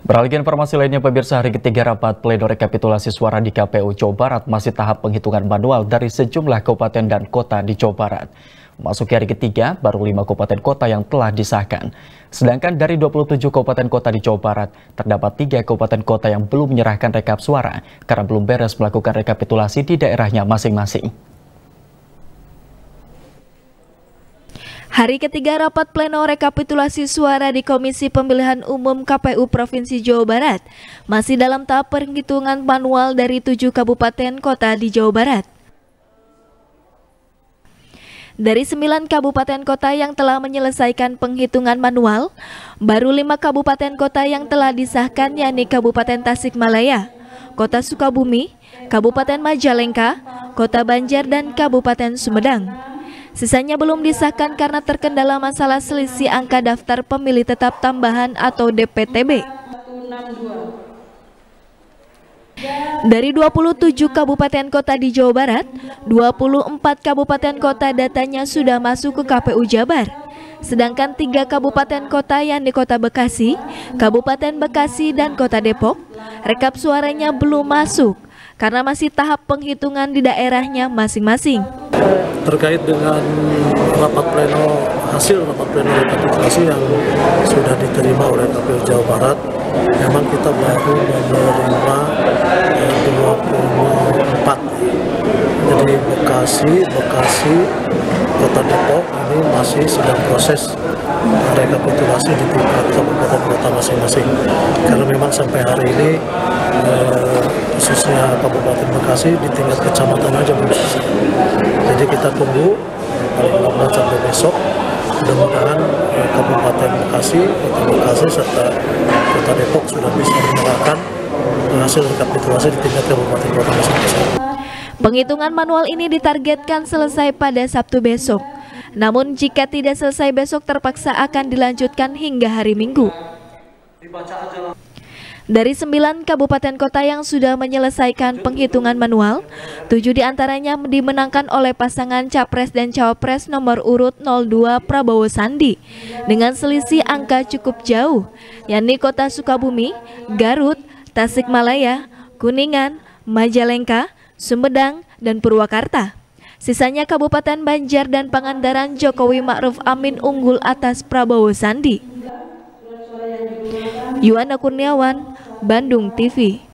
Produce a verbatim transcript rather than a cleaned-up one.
Beralih ke informasi lainnya, pemirsa, hari ketiga rapat pleno rekapitulasi suara di K P U Jawa Barat masih tahap penghitungan manual dari sejumlah kabupaten dan kota di Jawa Barat. Memasuki hari ketiga, baru lima kabupaten kota yang telah disahkan. Sedangkan dari dua puluh tujuh kabupaten kota di Jawa Barat, terdapat tiga kabupaten kota yang belum menyerahkan rekap suara karena belum beres melakukan rekapitulasi di daerahnya masing-masing. Hari ketiga rapat pleno rekapitulasi suara di Komisi Pemilihan Umum K P U Provinsi Jawa Barat masih dalam tahap penghitungan manual dari tujuh kabupaten kota di Jawa Barat. Dari sembilan kabupaten kota yang telah menyelesaikan penghitungan manual, baru lima kabupaten kota yang telah disahkan, yakni Kabupaten Tasikmalaya, Kota Sukabumi, Kabupaten Majalengka, Kota Banjar, dan Kabupaten Sumedang. Sisanya belum disahkan karena terkendala masalah selisih angka daftar pemilih tetap tambahan atau D P T B. Dari dua puluh tujuh kabupaten kota di Jawa Barat, dua puluh empat kabupaten kota datanya sudah masuk ke K P U Jabar. Sedangkan tiga kabupaten kota yang di Kota Bekasi, Kabupaten Bekasi, dan Kota Depok, rekap suaranya belum masuk karena masih tahap penghitungan di daerahnya masing-masing. Terkait dengan rapat pleno, hasil rapat pleno rekapitulasi yang sudah diterima oleh K P U Jawa Barat, memang kita baru menerima dua puluh empat. Jadi Bekasi, Bekasi, Kota Depok ini masih sedang proses rekapitulasi di tingkat kabupaten kota masing-masing. Karena memang sampai hari ini eh, khususnya Kabupaten Bekasi di tingkat kecamatan aja belum selesai. Jadi kita tunggu paling lambat sampai besok. Mudah-mudahan eh, Kabupaten Bekasi, Kota Bekasi serta Kota Depok sudah bisa menyerahkan hasil rekapitulasi di tingkat kabupaten kota masing-masing. Penghitungan manual ini ditargetkan selesai pada Sabtu besok. Namun jika tidak selesai besok terpaksa akan dilanjutkan hingga hari Minggu. Dari sembilan kabupaten kota yang sudah menyelesaikan penghitungan manual, tujuh diantaranya dimenangkan oleh pasangan Capres dan Cawapres nomor urut nol dua Prabowo Sandi dengan selisih angka cukup jauh, yakni Kota Sukabumi, Garut, Tasikmalaya, Kuningan, Majalengka, Sumedang, dan Purwakarta. Sisanya Kabupaten Banjar dan Pangandaran Jokowi Ma'ruf Amin unggul atas Prabowo Sandi. Yuwana Kurniawan, Bandung T V.